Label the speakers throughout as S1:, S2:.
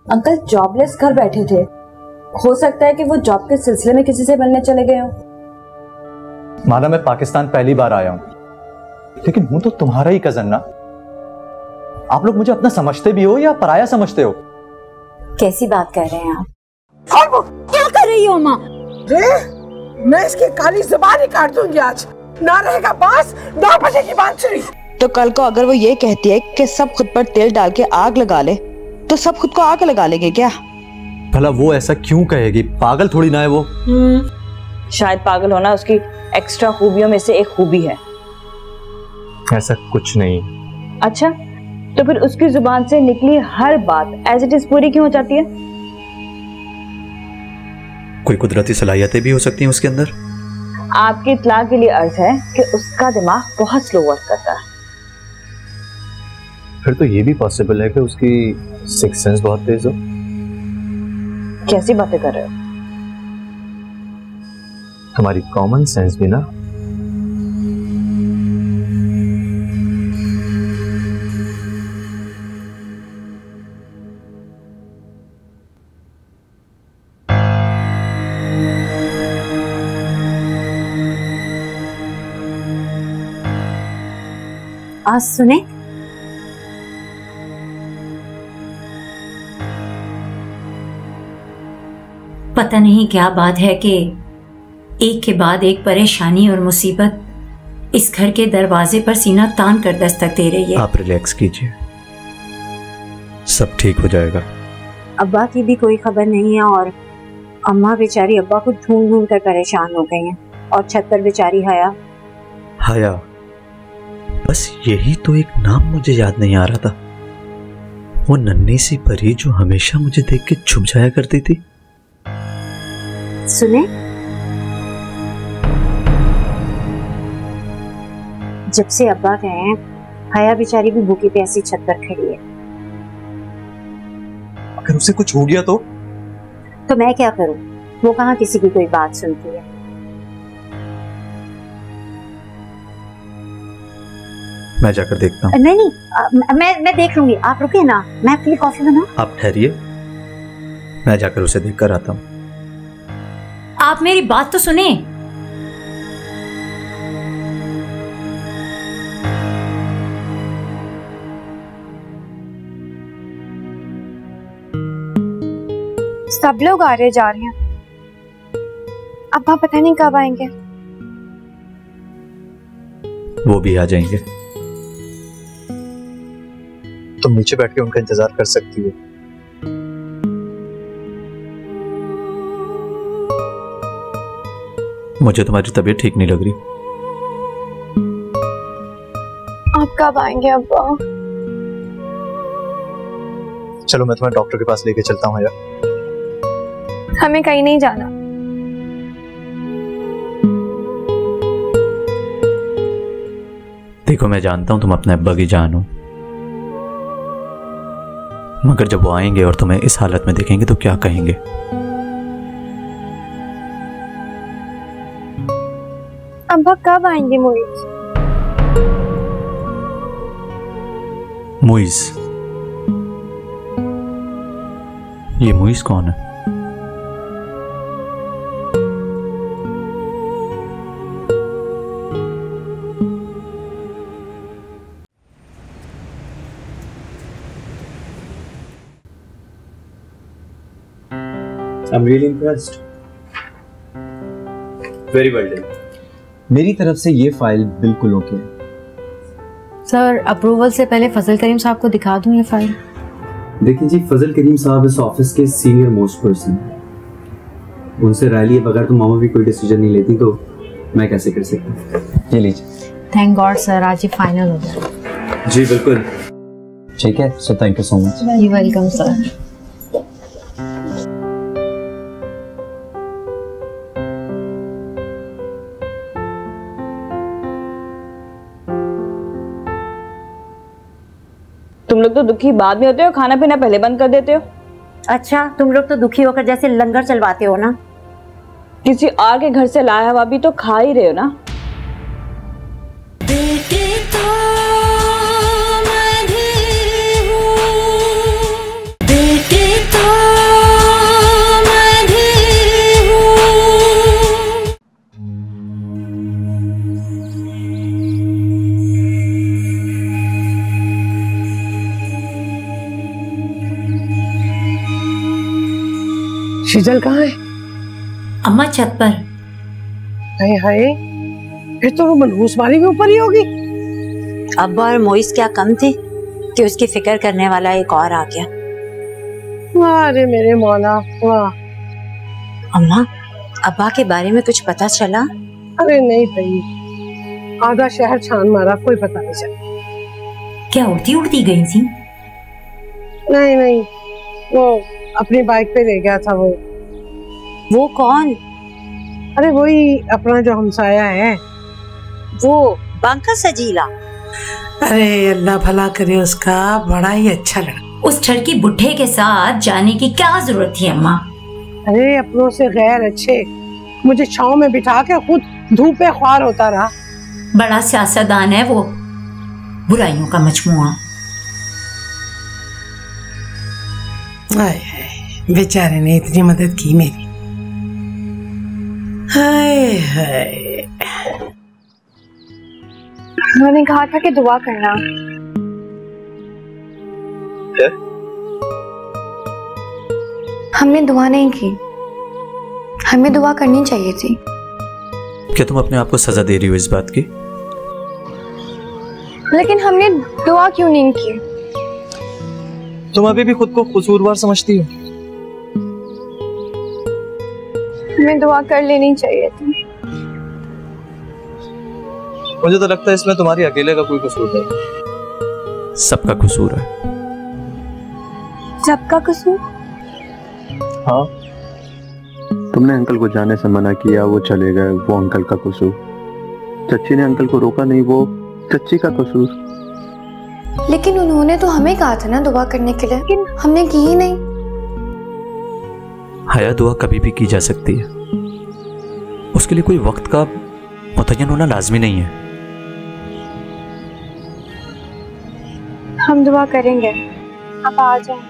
S1: Uncle jobless घर बैठे थे, हो सकता है कि वो जॉब के सिलसिले में किसी से मिलने चले गए हों।
S2: माना मैं पाकिस्तान पहली बार आया हूं, लेकिन हूं तो तुम्हारा ही कजन ना। आप लोग मुझे अपना समझते भी हो या पराया समझते हो?
S1: कैसी बात कर रहे हैं आप?
S3: और वो क्या कर रही हो माँ? मैं इसकी काली जुबान ही काट दूंगी आज। ना रहेगा बास, 9 बजे की बांसुरी।
S4: तो कल को अगर वो ये कहती है कि सब खुद पर तेल डाल के आग लगा ले, तो सब खुद को आग लगा लेंगे क्या?
S2: भला वो ऐसा क्यों कहेगी? पागल थोड़ी ना है वो।
S5: शायद पागल होना उसकी एक्स्ट्रा खूबियों में से एक खूबी है।
S2: ऐसा कुछ नहीं।
S5: अच्छा, तो फिर उसकी जुबान से निकली हर बात एज इट इज पूरी क्यों हो जाती है?
S2: कोई कुदरती सलाहियतें भी हो सकती हैं उसके अंदर।
S5: आपकी इत्तला के लिए अर्ज है कि उसका दिमाग बहुत स्लो वर्क करता है।
S2: फिर तो ये भी पॉसिबल है कि उसकी सिक्स सेंस बहुत तेज हो।
S5: कैसी बातें कर रहे हो?
S2: तुम्हारी कॉमन सेंस भी ना।
S1: आज सुने,
S6: पता नहीं क्या बात है कि एक के बाद एक परेशानी और मुसीबत इस घर के दरवाजे पर सीना तान कर दस्तक दे रही है।
S2: आप रिलैक्स कीजिए, सब ठीक हो जाएगा।
S1: अब्बा की भी कोई खबर नहीं है और अम्मा बेचारी अब्बा को ढूंढ ढूंढ कर परेशान हो गई हैं। और छत पर बेचारी हया।
S2: हया, बस यही तो एक नाम मुझे याद नहीं आ रहा था। वो नन्ही सी परी जो हमेशा मुझे देख के छुप जाया करती थी।
S1: सुने, जब से अब्बा गए हैं हया बेचारी भी भूखी प्यासी छत पर खड़ी है।
S2: अगर उसे कुछ हो गया तो
S1: मैं क्या करूं? वो कहाँ किसी की कोई बात सुनती है।
S2: मैं जाकर देखता हूँ।
S1: नहीं, मैं देख लूंगी, आप रुकिए ना, मैं आपके लिए कॉफी बनाऊं?
S2: आप ठहरिए, मैं जाकर उसे देखकर आता हूँ।
S6: आप मेरी बात तो सुने।
S7: सब लोग आ रहे जा रहे हैं, अब्बा पता नहीं कब आएंगे।
S2: वो भी आ जाएंगे। तुम नीचे बैठ के उनका इंतजार कर सकती हो। मुझे तुम्हारी तबीयत ठीक नहीं लग रही।
S7: आप कब आएंगे अब्बा?
S2: चलो मैं तुम्हें डॉक्टर के पास लेके चलता हूँ। यार
S7: हमें कहीं नहीं जाना।
S2: देखो, मैं जानता हूं तुम अपने अब्बा की जान हो, मगर जब वो आएंगे और तुम्हें इस हालत में देखेंगे तो क्या कहेंगे?
S7: अब्बा कब आएंगे मोइज?
S2: मोइज? ये मोइज कौन है?
S8: I'm really impressed. Very well done. मेरी तरफ से ये फाइल बिल्कुल ओके है।
S9: सर, अप्रूवल से पहले फजल करीम साहब को दिखा दूं ये फाइल?
S8: देखिए जी, फजल करीम साहब इस ऑफिस के सीनियर मोस्ट पर्सन हैं। उनसे राय लिए बगैर तो मामा भी कोई डिसीजन नहीं लेती, तो मैं कैसे कर सकता? ये लीजिए।
S9: थैंक गॉड सर, आज ये फाइनल हो गया।
S8: जी बिल्कुल, ठीक है। So thank you so much.
S9: You welcome sir.
S5: तुम लोग तो दुखी बाद में होते हो, खाना पीना पहले बंद कर देते हो।
S1: अच्छा, तुम लोग तो दुखी होकर जैसे लंगर चलवाते हो ना।
S5: किसी और के घर से लाया हुआ भी तो खा ही रहे हो ना।
S6: बेटे तो
S3: शिजल कहाँ है?
S6: अम्मा छत पर।
S3: हाय हाय, फिर तो वो मनहूस वाली के ऊपर ही होगी।
S1: अब्बा और मोइस क्या कम थे कि उसकी फिक्र करने वाला एक और आ गया।
S3: अरे मेरे मौला, वाह।
S1: अम्मा, अब्बा के बारे में कुछ पता चला?
S3: अरे नहीं भाई, आधा शहर छान मारा, कोई पता नहीं चला।
S6: क्या उड़ती उड़ती गई थी?
S3: नहीं नहीं, वो अपनी बाइक पे ले गया था। वो
S1: कौन?
S3: अरे वही अपना जो हमसाया है,
S1: वो बांका सजीला।
S10: अरे अल्लाह भला करे उसका, बड़ा ही अच्छा लगा।
S6: उस छड़की बुढ़े के साथ जाने की क्या जरूरत थी अम्मा?
S3: अरे अपनों से गैर अच्छे मुझे छांव में बिठा के खुद धूप पे ख्वार होता रहा।
S6: बड़ा सियासतदान है वो, बुराइयों का मजमुआ।
S10: बेचारे ने इतनी मदद की मेरी। हाय हाय।
S7: उन्होंने कहा था कि दुआ करना। हमने दुआ नहीं की, हमें दुआ करनी चाहिए थी।
S2: क्या तुम अपने आप को सजा दे रही हो इस बात की?
S7: लेकिन हमने दुआ क्यों नहीं की?
S11: तुम अभी भी खुद को कसूरवार समझती हो?
S7: हमें दुआ कर लेनी चाहिए थी।
S11: मुझे तो लगता है इसमें तुम्हारी अकेले का कोई कसूर नहीं।
S2: सबका कसूर है।
S7: सबका कसूर?
S11: हाँ,
S12: तुमने अंकल को जाने से मना किया, वो चले गए, वो अंकल का कसूर। चच्ची ने अंकल को रोका नहीं, वो चच्ची का कसूर।
S7: लेकिन उन्होंने तो हमें कहा था ना दुआ करने के लिए, लेकिन हमने की ही नहीं।
S2: हया, दुआ कभी भी की जा सकती है, उसके लिए कोई वक्त का मुतय्यन होना लाजमी नहीं है।
S7: हम दुआ करेंगे, आप आ जाएं।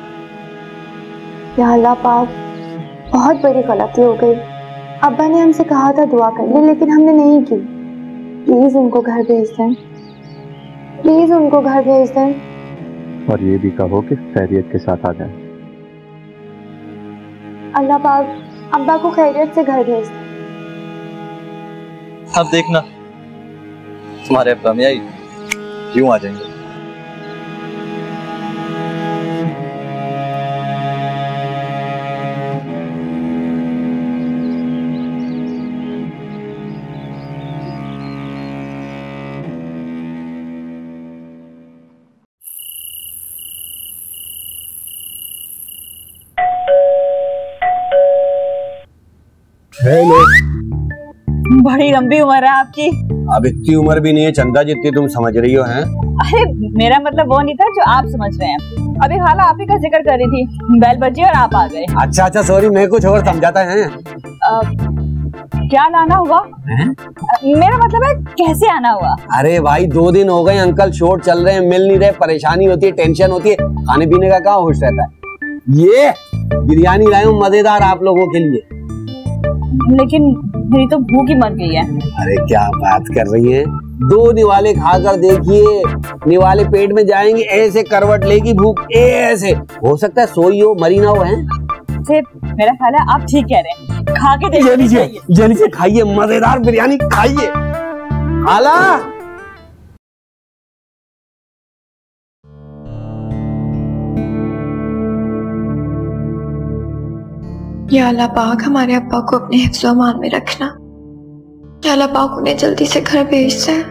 S7: या अल्लाह पाक, बहुत बड़ी गलती हो गई। अब्बा ने हमसे कहा था दुआ करने, लेकिन हमने नहीं की। प्लीज उनको घर भेज दें, प्लीज उनको घर भेज दें।
S12: और ये भी कहो कि खैरियत के साथ आ जाएं।
S7: अल्लाह पाक अब्बा को खैरियत से घर भेज दें।
S11: अब देखना तुम्हारे अब्बा में आई यूं आ जाएंगे।
S13: हेलो।
S5: बड़ी लंबी उम्र है आपकी।
S13: अब इतनी उम्र भी नहीं है चंदा जितनी तुम समझ रही हो। हैं?
S5: अरे मेरा मतलब वो नहीं था जो आप समझ रहे हैं। अभी खाला आप ही का जिक्र कर रही थी, बेल बजी और आप आ गए।
S13: अच्छा अच्छा सॉरी, मैं कुछ और समझाता है।
S5: क्या लाना हुआ? मेरा मतलब है कैसे आना हुआ?
S13: अरे भाई 2 दिन हो गए, अंकल शॉर्ट चल रहे हैं, मिल नहीं रहे, परेशानी होती है, टेंशन होती है, खाने पीने का कहाँ होश रहता है। ये बिरयानी लाए हूँ मजेदार आप लोगों के लिए।
S5: लेकिन मेरी तो भूख ही मर गई है।
S13: अरे क्या बात कर रही है, 2 निवाले खाकर देखिए, निवाले पेट में जाएंगे, ऐसे करवट लेगी भूख, ऐसे हो सकता है सोई हो, मरी ना हो। है
S5: मेरा ख्याल है आप ठीक कह रहे हैं, खा के देखिए।
S13: ये लीजिए खाइए, मजेदार बिरयानी खाइए। खाला
S7: या अल्लाह पाक हमारे अब्बा को अपने हिफ्ज़ व अमान में रखना। या अल्लाह पाक उन्हें जल्दी से घर भेज दे।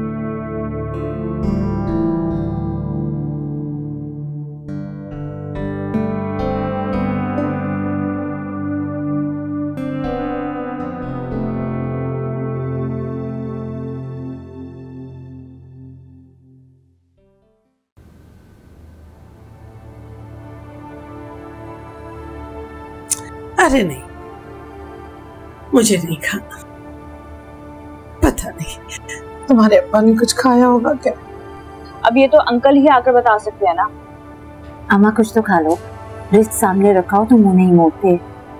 S10: अरे नहीं, मुझे नहीं खाना। पता नहीं तुम्हारे अब्बा ने कुछ खाया होगा क्या?
S5: अब ये तो अंकल ही आकर बता सकते हैं ना।
S1: अम्मा कुछ तो खा लो, रिश्त सामने रखा हो तो मुंह नहीं मोड़ते।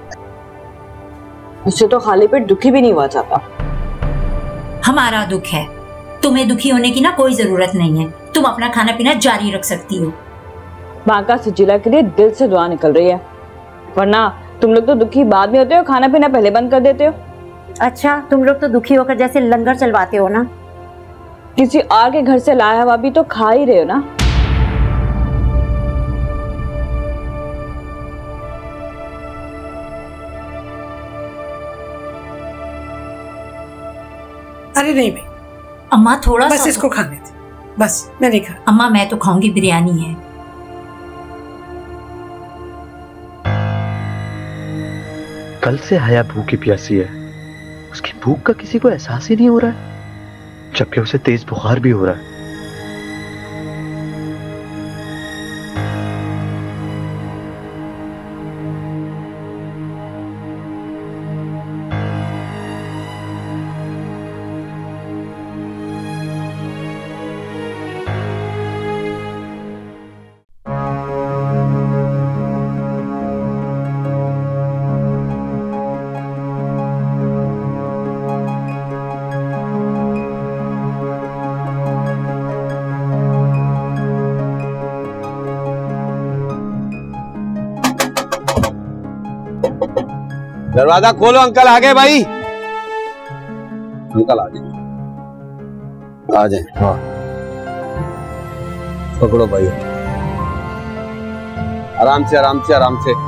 S5: उससे तो खाली पेट दुखी भी नहीं हुआ जाता।
S6: हमारा दुख है, तुम्हें दुखी होने की ना कोई जरूरत नहीं है। तुम अपना खाना पीना जारी रख सकती हो।
S5: बांका सजीला के लिए दिल से दुआ निकल रही है, वरना तुम लोग तो दुखी बाद में होते हो, खाना पीना पहले बंद कर देते हो।
S1: अच्छा, तुम लोग तो दुखी होकर जैसे लंगर चलवाते हो ना।
S5: किसी और के घर से लाया हुआ भी तो खा ही रहे हो ना।
S10: अरे नहीं भाई
S6: अम्मा, थोड़ा
S10: बस
S6: सा
S10: इसको खाने दे, बस मैं नहीं खा।
S6: अम्मा मैं तो खाऊंगी, बिरयानी है।
S2: कल से हया भूखी प्यासी है, उसकी भूख का किसी को एहसास ही नहीं हो रहा है, जबकि उसे तेज बुखार भी हो रहा है।
S13: दरवाजा खोलो, अंकल आ गए भाई। अंकल आ जाए, आ जाए। हाँ पकड़ो भाई, आराम से आराम से आराम से।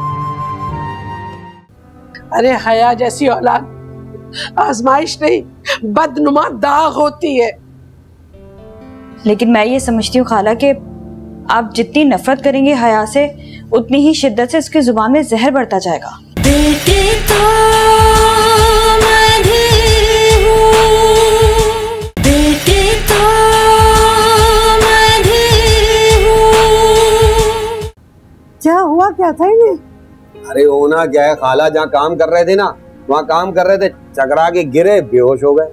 S3: अरे हया जैसी औलाद आजमाइश नहीं, बदनुमा दाग होती है।
S5: लेकिन मैं ये समझती हूँ खाला कि आप जितनी नफरत करेंगे हया से, उतनी ही शिद्दत से उसकी जुबान में जहर बढ़ता जाएगा।
S3: क्या हुआ, क्या था इन्हें?
S13: अरे होना क्या है खाला, जहाँ काम कर रहे थे ना, वहाँ काम कर रहे थे, चकरा के गिरे, बेहोश हो गए।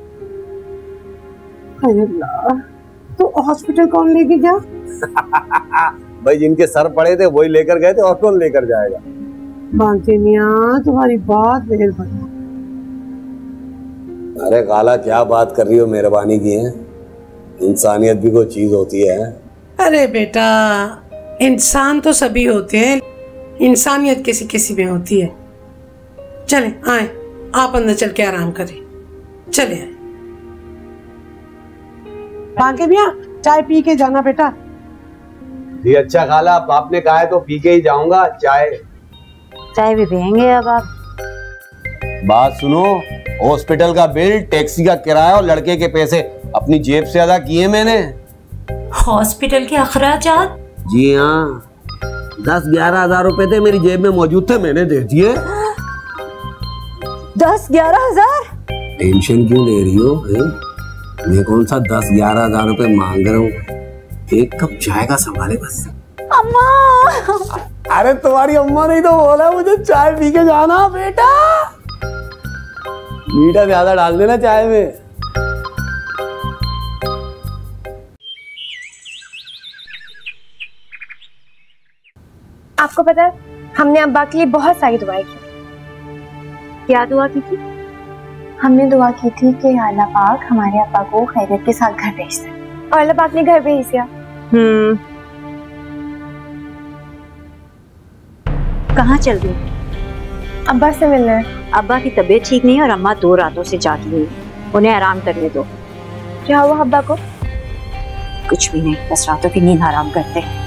S3: अल्लाह, तो हॉस्पिटल कौन लेके गया?
S13: भाई जिनके सर पड़े थे वही लेकर गए थे, और कौन लेकर जाएगा।
S3: बांके मियां, तुम्हारी बात मेहरबानी।
S13: अरे खाला क्या बात कर रही हो, मेहरबानी की है, इंसानियत भी कोई चीज होती है।
S3: अरे बेटा, इंसान तो सभी होते हैं, इंसानियत किसी किसी में होती है। चले आए, आप अंदर चल के आराम करें, चले आए। बांके मियां, चाय पी के जाना बेटा।
S13: जी अच्छा खाला, आपने कहा है तो पी के ही जाऊंगा। चाय
S1: भी पियेंगे अब आप।
S13: बात सुनो, हॉस्पिटल का बिल, टैक्सी का किराया और लड़के के पैसे अपनी जेब से अदा किए मैंने।
S6: हॉस्पिटल के अखराजात?
S13: जी हाँ, 10-11 हजार रुपए थे मेरी जेब में मौजूद थे, मैंने दे दिए।
S7: 10-11 हजार?
S13: टेंशन क्यों ले रही हो? मैं कौन सा 10-11 हजार रुपए मांग रहा हूँ, एक कप चाय का संभाले बस।
S7: अम्मा!
S13: अरे तुम्हारी अम्मा नहीं तो बोला मुझे चाय पी के जाना बेटा। मीठा ज्यादा डाल देना चाय में।
S7: आपको पता है, हमने अब्बा के लिए बहुत सारी दुआएं की।
S1: क्या दुआ की थी?
S7: हमने दुआ की थी कि अल्लाह पाक हमारे अब्बा को खैरियत के साथ घर भेज दे, और अल्लाह पाक ने घर भेज दिया।
S1: कहाँ चल गई?
S7: अब्बा से मिलने।
S1: अब्बा की तबीयत ठीक नहीं है और अम्मा 2 रातों से जागी हुई, उन्हें आराम करने दो।
S7: क्या हुआ अब्बा को?
S1: कुछ भी नहीं, बस रातों की नींद आराम करते हैं।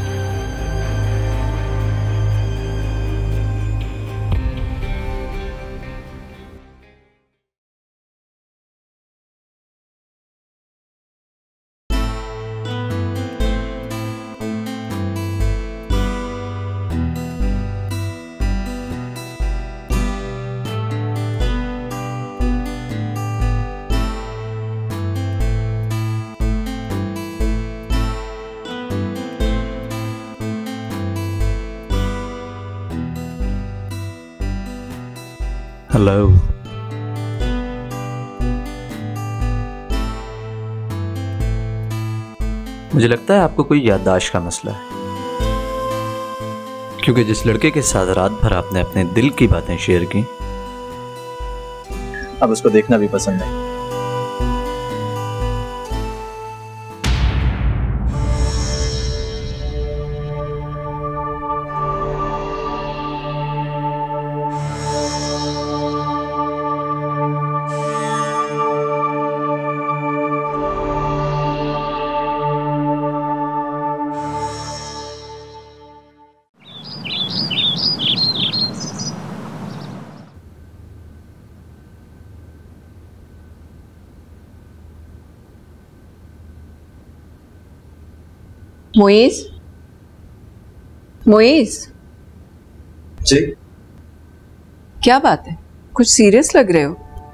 S2: हेलो। मुझे लगता है आपको कोई याददाश्त का मसला है, क्योंकि जिस लड़के के साथ रात भर आपने अपने दिल की बातें शेयर की,
S11: अब उसको देखना भी पसंद नहीं।
S14: मोइज, मोइज
S11: जी,
S14: क्या बात है? कुछ सीरियस लग रहे हो।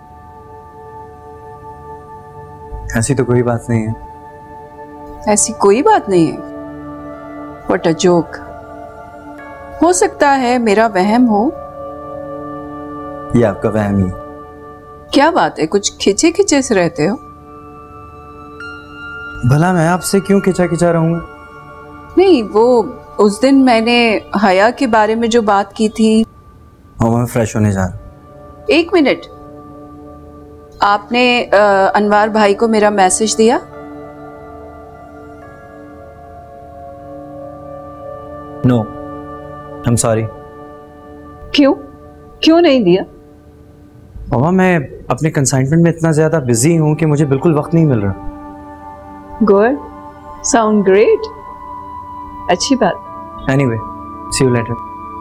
S8: ऐसी तो कोई बात नहीं है।
S14: ऐसी कोई बात नहीं है? What a joke. हो सकता है मेरा वहम हो।
S8: ये आपका वहम ही।
S14: क्या बात है, कुछ खिंचे खिंचे से रहते हो?
S8: भला मैं आपसे क्यों खिंचा खिंचा रहूंगा?
S14: नहीं, वो उस दिन मैंने हया के बारे में जो बात की थी।
S8: मैं फ्रेश होने जा रहा।
S14: एक मिनट, आपने अनवार भाई को मेरा मैसेज दिया?
S8: No, I am sorry.
S14: क्यों नहीं दिया?
S8: मामा, मैं अपने कंसाइनमेंट में इतना ज्यादा बिजी हूँ कि मुझे बिल्कुल वक्त नहीं मिल रहा।
S14: गुड, साउंड ग्रेट, अच्छी बात।
S8: Anyway, see you later.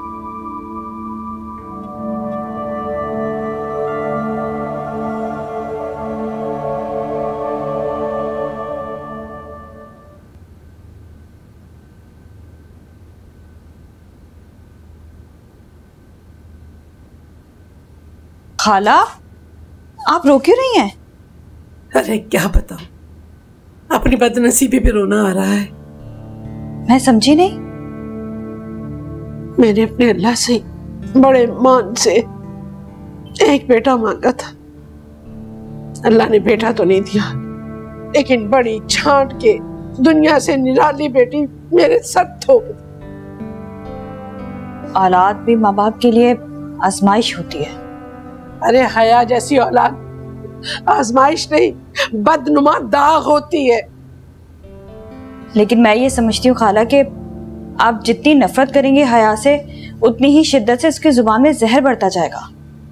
S5: खाला, आप रो क्यों रही हैं?
S3: अरे क्या बताऊं, अपनी बदनसीबी पे रोना आ रहा है।
S5: मैं समझी नहीं।
S10: मैंने अपने अल्लाह से बड़े मान से एक बेटा मांगा था। अल्लाह ने बेटा तो नहीं दिया, लेकिन बड़ी छांट के दुनिया से निराली बेटी मेरे सर थोप दी।
S5: औलाद भी माँ बाप के लिए आजमाइश होती है।
S10: अरे हया जैसी औलाद आजमाइश नहीं, बदनुमा दाग होती है।
S5: लेकिन मैं ये समझती हूँ खाला कि आप जितनी नफरत करेंगे हया से, उतनी ही शिद्दत से उसकी जुबान में जहर बढ़ता जाएगा।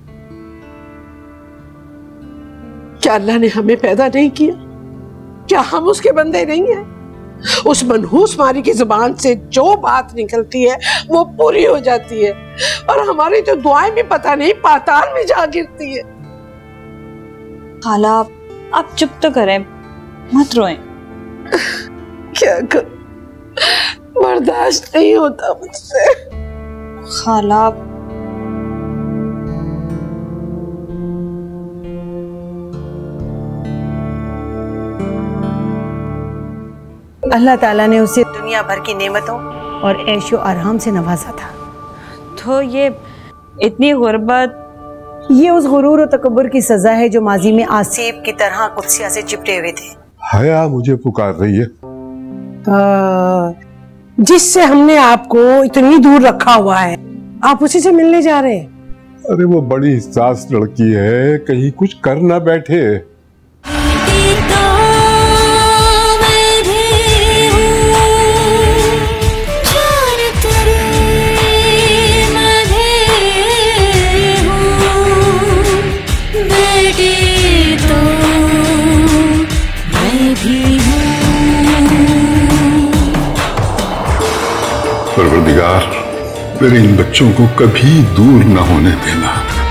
S10: क्या अल्लाह ने हमें पैदा नहीं किया? क्या हम उसके बंदे नहीं हैं? उस मनहूस मारी की जुबान से जो बात निकलती है वो पूरी हो जाती है, और हमारी तो दुआएं भी पता नहीं पाताल में जा गिरती है।
S5: खाला, आप चुप तो करें, मत रोएं।
S10: क्या कर, बर्दाश्त नहीं होता मुझसे।
S5: खाला,
S15: अल्लाह ताला ने उसे दुनिया भर की नेमतों और ऐशो आराम से नवाजा था।
S5: तो ये इतनी गुर्बत,
S15: ये उस गुरूर और तकब्बुर की सजा है जो माजी में आसिफ की तरह कुत्सिया से चिपटे हुए थे।
S16: हया मुझे पुकार रही है।
S10: जिससे हमने आपको इतनी दूर रखा हुआ है, आप उसी से मिलने जा रहे हैं।
S16: अरे वो बड़ी हिस्सास लड़की है, कहीं कुछ कर ना बैठे। परवरदिगार, मेरे इन बच्चों को कभी दूर न होने देना।